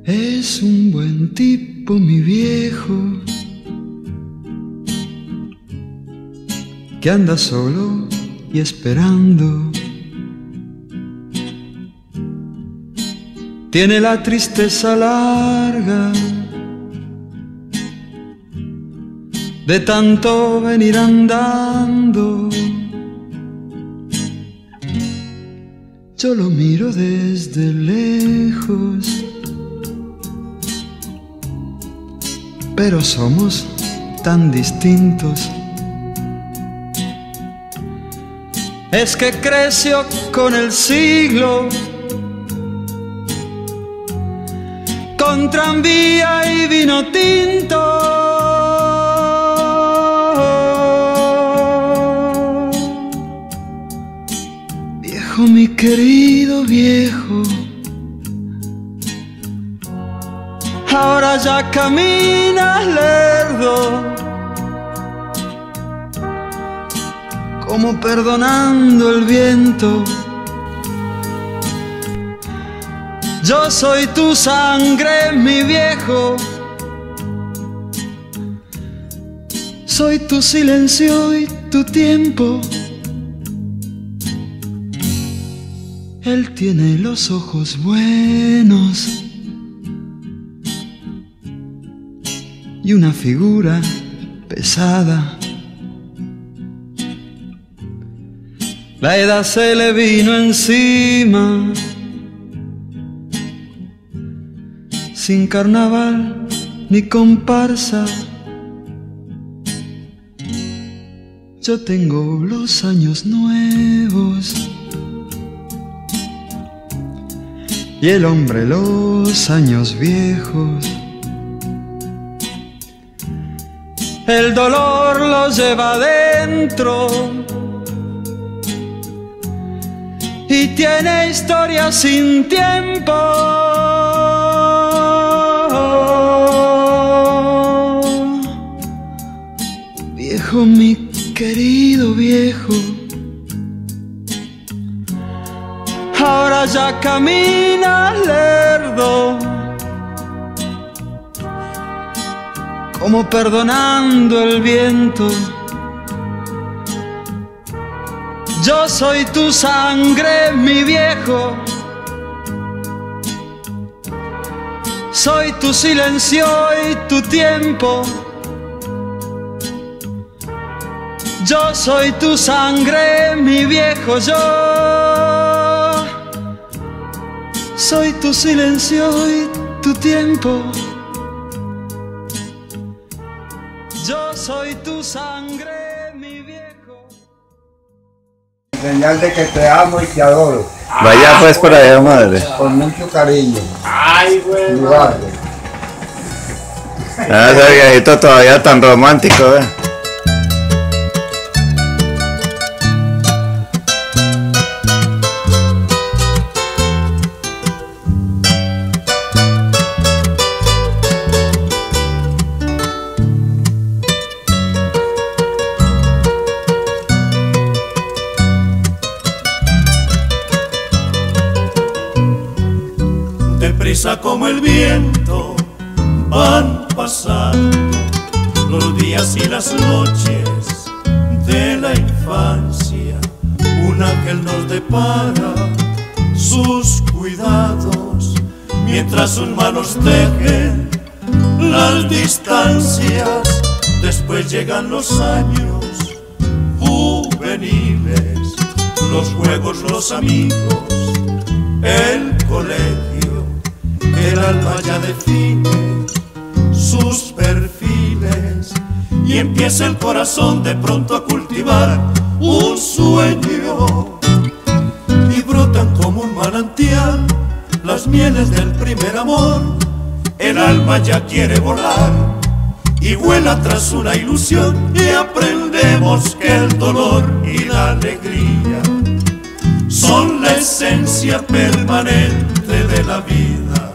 Es un buen tipo, mi viejo, que anda solo y esperando. Tiene la tristeza larga de tanto venir andando. Yo lo miro desde lejos, pero somos tan distintos. Es que creció con el siglo, con tranvía y vino tinto. Viejo, mi querido viejo, ahora ya caminas lerdo, como perdonando el viento. Yo soy tu sangre, mi viejo, soy tu silencio y tu tiempo. Él tiene los ojos buenos y una figura pesada. La edad se le vino encima, sin carnaval ni comparsa. Yo tengo los años nuevos y el hombre los años viejos. El dolor lo lleva adentro y tiene historia sin tiempo. Viejo, mi querido viejo, ahora ya caminas lerdo, como perdonando el viento. Yo soy tu sangre, mi viejo, soy tu silencio y tu tiempo. Yo soy tu sangre, mi viejo, yo soy tu silencio y tu tiempo. Yo soy tu sangre, mi viejo. Señal de que te amo y te adoro. Vaya pues por allá, madre. Con mucho cariño. Ay, güey. Eduardo. Ese viejito todavía tan romántico, ¿eh? Deprisa como el viento van pasando los días y las noches de la infancia. Un ángel nos depara sus cuidados mientras sus manos tejen las distancias. Después llegan los años juveniles, los juegos, los amigos, el colegio. El alma ya define sus perfiles y empieza el corazón de pronto a cultivar un sueño, y brotan como un manantial las mieles del primer amor. El alma ya quiere volar y vuela tras una ilusión, y aprendemos que el dolor y la alegría son la esencia permanente de la vida.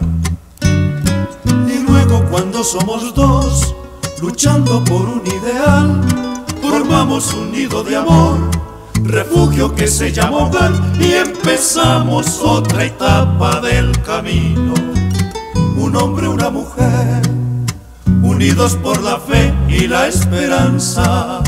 Cuando somos dos, luchando por un ideal, formamos un nido de amor, refugio que se llama hogar, y empezamos otra etapa del camino. Un un hombre, una mujer, unidos por la fe y la esperanza.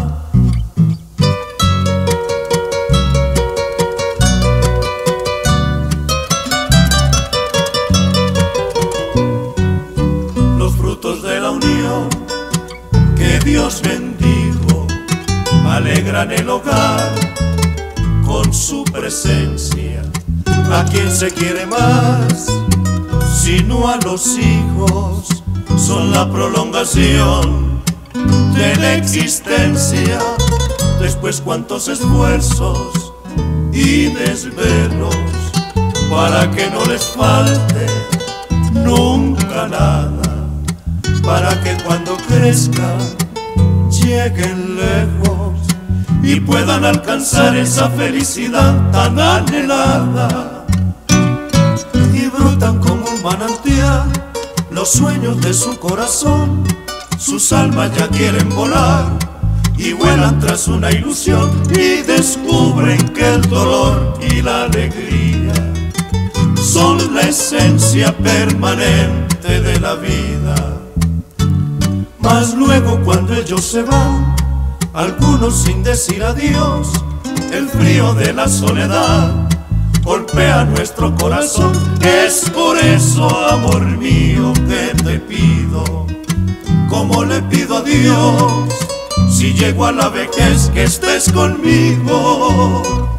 Los frutos de la unión que Dios bendijo alegran el hogar con su presencia. ¿A quién se quiere más? Sino a los hijos, son la prolongación de la existencia. Después cuántos esfuerzos y desvelos para que no les falte nunca nada, para que cuando crezcan lleguen lejos y puedan alcanzar esa felicidad tan anhelada. Y brotan como un manantial los sueños de su corazón, sus almas ya quieren volar y vuelan tras una ilusión y descubren que el dolor y la alegría son la esencia permanente de la vida. Mas luego cuando ellos se van, algunos sin decir adiós, el frío de la soledad golpea nuestro corazón. Es por eso, amor mío, que te pido, como le pido a Dios, si llego a la vejez, que estés conmigo.